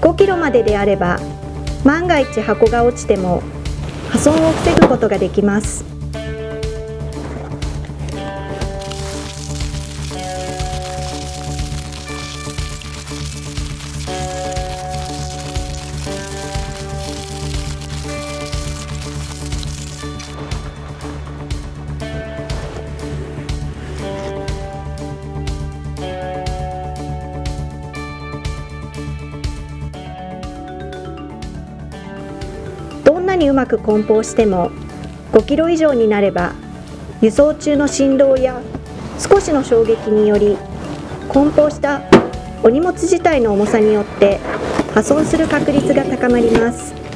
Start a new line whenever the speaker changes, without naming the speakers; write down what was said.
5キロまでであれば、万が一箱が落ちても破損を防ぐことができます。どんなにうまく梱包しても5キロ以上になれば、輸送中の振動や少しの衝撃により梱包したお荷物自体の重さによって破損する確率が高まります。